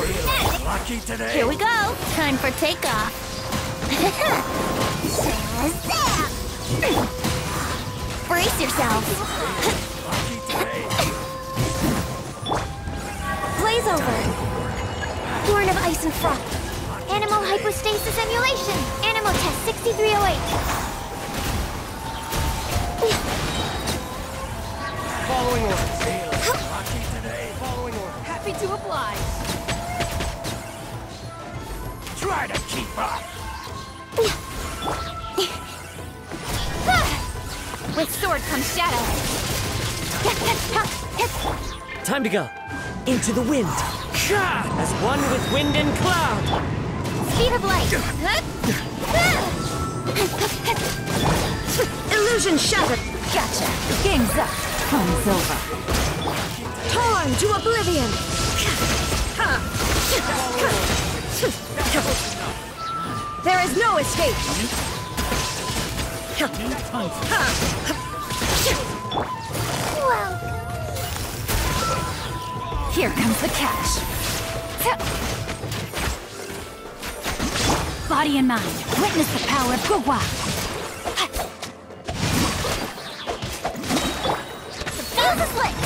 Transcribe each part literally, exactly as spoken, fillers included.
Lucky today. Here we go. Time for takeoff. Brace yourselves. Lucky today. Blaze over. Born of ice and froth. Animal hypostasis emulation. Animal test sixty-three oh eight. Following orders. Lucky today. Following orders. Happy to oblige. Try to keep up. With sword comes shadow. Time to go. Into the wind. As one with wind and cloud. Speed of light. Illusion shattered. Gotcha. Game's up. Time's over. Torn to oblivion. There is no escape. Well, Here comes the catch. Body and mind, witness the power of Gugwa. the fuse is lit.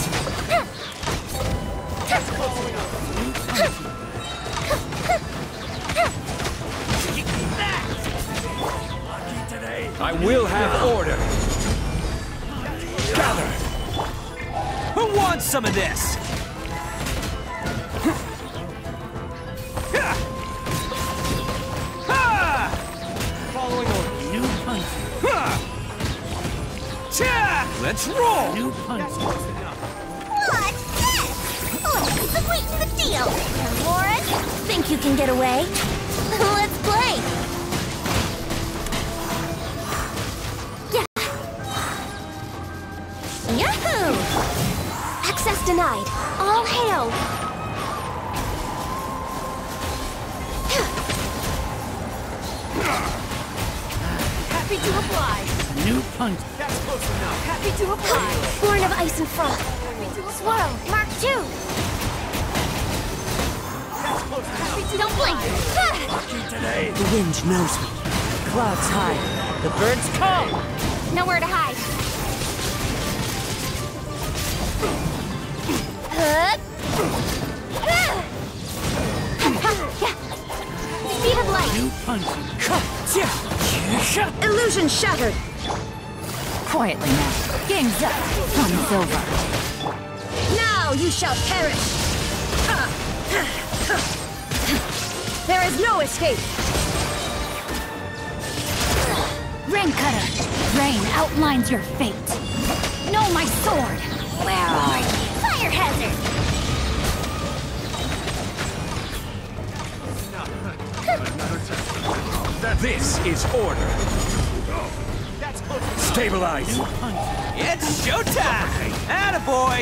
Lucky today. I will have order. Gather. Who wants some of this? Following orders. New punch. Let's roll. New punch. What's this? Oh, sweeten the deal. Lauren, think you can get away? Let's play. Yeah. Yahoo! Access denied. All hail. Happy to oblige. New punch. That's close enough. Happy to oblige. Born of ice and froth. Swirl, Mark two. That's close enough. Don't blink. Ah! Lucky today. The wind knows me. Clouds high. The birds call. Nowhere to hide. Hup. Ah! Speed of light. New punch. Illusion shattered. Quietly now. Game's up. Time's over. Now you shall perish. There is no escape. Rain cutter. Rain outlines your fate. Know my sword. Where are you? Fire hazard. This is order. That's close enough. Stabilize. New punch. It's showtime. Attaboy.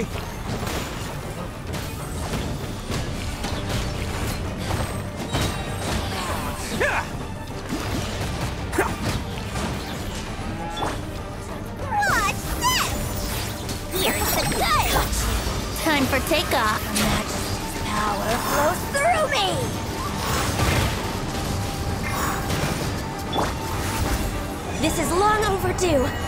What's this? Here's the gun. Time for takeoff. Majesty's power flows through me. This is long overdue.